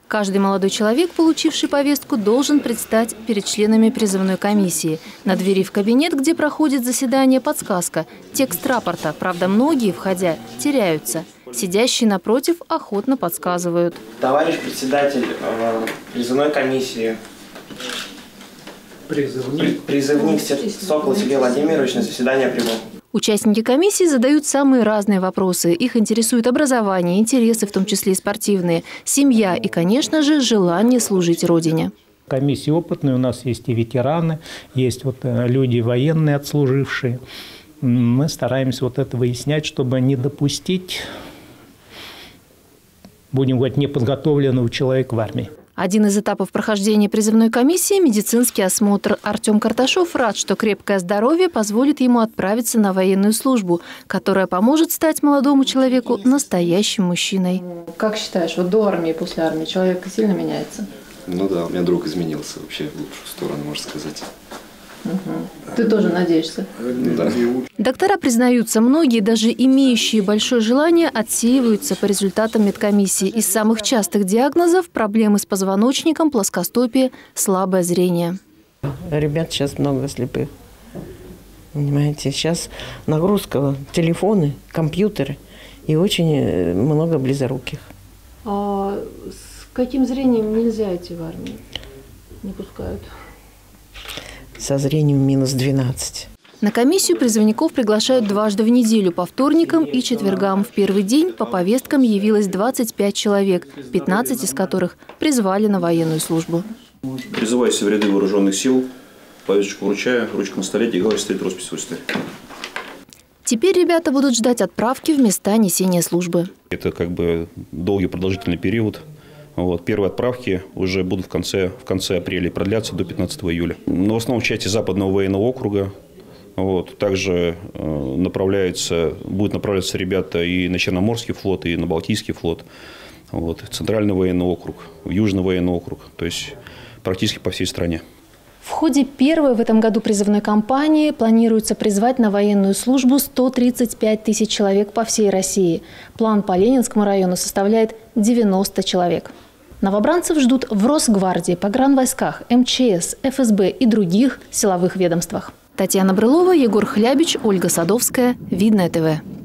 Каждый молодой человек, получивший повестку, должен предстать перед членами призывной комиссии. На двери в кабинет, где проходит заседание, подсказка – текст рапорта. Правда, многие, входя, теряются. Сидящие напротив охотно подсказывают. Товарищ председатель призывной комиссии. Призывник Сокол Сергей Владимирович на заседание прибыл. Участники комиссии задают самые разные вопросы. Их интересует образование, интересы, в том числе и спортивные, семья и, конечно же, желание служить Родине. Комиссии опытные, у нас есть и ветераны, есть люди военные, отслужившие. Мы стараемся это выяснять, чтобы не допустить, будем говорить, неподготовленного человека в армии. Один из этапов прохождения призывной комиссии – медицинский осмотр. Артем Карташов рад, что крепкое здоровье позволит ему отправиться на военную службу, которая поможет стать молодому человеку настоящим мужчиной. Как считаешь, до армии и после армии человек сильно меняется? Ну да, у меня друг изменился вообще в лучшую сторону, можно сказать. Угу. Ты тоже надеешься? Да. Доктора признаются, многие, даже имеющие большое желание, отсеиваются по результатам медкомиссии. Из самых частых диагнозов – проблемы с позвоночником, плоскостопие, слабое зрение. Ребят сейчас много слепых. Понимаете, сейчас нагрузка, телефоны, компьютеры и очень много близоруких. А с каким зрением нельзя идти в армию? Не пускают. Со зрением -12. На комиссию призывников приглашают дважды в неделю, по вторникам и четвергам. В первый день по повесткам явилось 25 человек, 15 из которых призвали на военную службу. Призывайся в ряды вооруженных сил, повесточку вручаю, ручка на столе, и говорит, стоит роспись выставь. Теперь ребята будут ждать отправки в места несения службы. Это долгий продолжительный период. Первые отправки уже будут в конце апреля и продлятся до 15 июля. Но в основном в части Западного военного округа. Также будут направляться ребята и на Черноморский флот, и на Балтийский флот. Центральный военный округ, Южный военный округ. То есть практически по всей стране. В ходе первой в этом году призывной кампании планируется призвать на военную службу 135 тысяч человек по всей России. План по Ленинскому району составляет 90 человек. Новобранцев ждут в Росгвардии, погранвойсках, МЧС, ФСБ и других силовых ведомствах. Татьяна Брылова, Егор Хлябич, Ольга Садовская. Видное ТВ.